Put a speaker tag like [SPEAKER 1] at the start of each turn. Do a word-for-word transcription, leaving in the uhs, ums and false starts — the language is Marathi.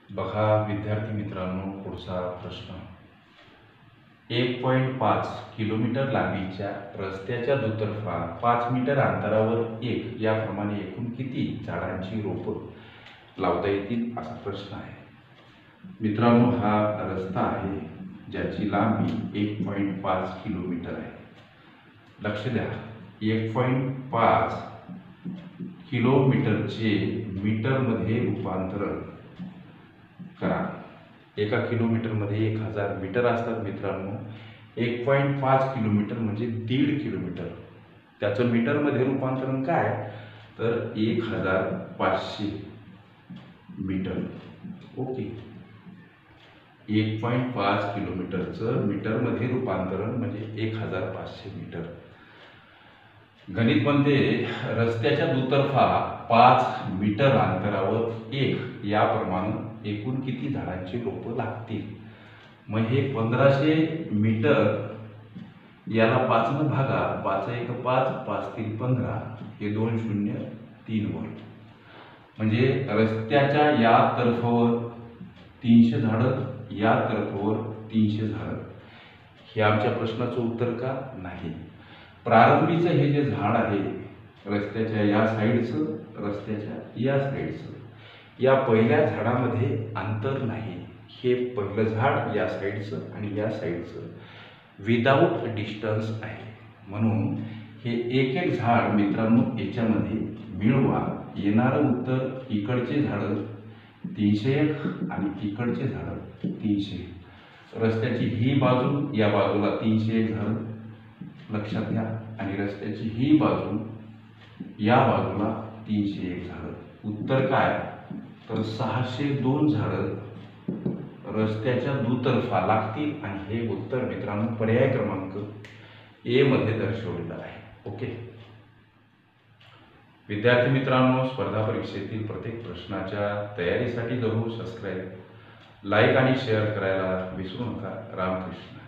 [SPEAKER 1] बघा विद्यार्थी मित्रांनो, पुढचा प्रश्न. एक पॉईंट पाच किलोमीटर लांबीच्या रस्त्याच्या दुतर्फा पाच मीटर अंतरावर एक याप्रमाणे एकूण किती झाडांची रोपं लावता येतील असा प्रश्न आहे. मित्रांनो, हा रस्ता आहे ज्याची लांबी एक पॉईंट पाच किलोमीटर आहे. लक्ष द्या, एक पॉईंट पाच किलोमीटरचे मीटरमध्ये रूपांतरण करा. एका किलोमीटरमध्ये एक हजार मीटर असतात मित्रांनो. एक पॉईंट पाच किलोमीटर म्हणजे दीड किलोमीटर. त्याचं मीटरमध्ये रूपांतरण काय, तर एक हजार पाचशे मीटर. ओके, एक पॉईंट पाच किलोमीटरचं मीटरमध्ये रूपांतरण म्हणजे एक हजार पाचशे मीटर. गणित म्हणते रस्त्याच्या दुतर्फा पाच मीटर अंतरावर एक याप्रमाणे एकूण किती झाडांची रोपं लागतील. मग हे पंधराशे मीटर याला पाचनं भागा. पाच एक पाच, पाच तीन पंधरा, हे दोन शून्य तीन वर म्हणजे रस्त्याच्या या तर्फावर तीनशे झाडं, या तर्फावर तीनशे झाडं. हे आमच्या प्रश्नाचं उत्तर का नाही. प्रारंभीचं हे जे झाड आहे रस्त्याच्या या साईडचं, रस्त्याच्या या साईडचं, या पहिल्या झाडामध्ये अंतर नाही. हे पहिलं झाड या साईडचं आणि या साईडचं विदाऊट डिस्टन्स आहे. म्हणून हे एक एक झाड मित्रांनो याच्यामध्ये मिळवा. येणारं उत्तर इकडचे झाडं तीनशे एक आणि इकडचे झाडं तीनशे. रस्त्याची ही बाजू, या बाजूला तीनशे एक झाडं लक्षात घ्या, आणि रस्त्याची ही बाजू, या बाजूला तीनशे एक झाडं. उत्तर काय, तर सहाशे दोन झाडं रस्त्याच्या दुतर्फा लागतील. आणि हे उत्तर मित्रांनो पर्याय क्रमांक ए मध्ये दर्शवलेलं आहे. ओके विद्यार्थी मित्रांनो, स्पर्धा परीक्षेतील प्रत्येक प्रश्नाच्या तयारीसाठी जरूर सबस्क्राईब, लाईक आणि शेअर करायला विसरू नका. रामकृष्ण.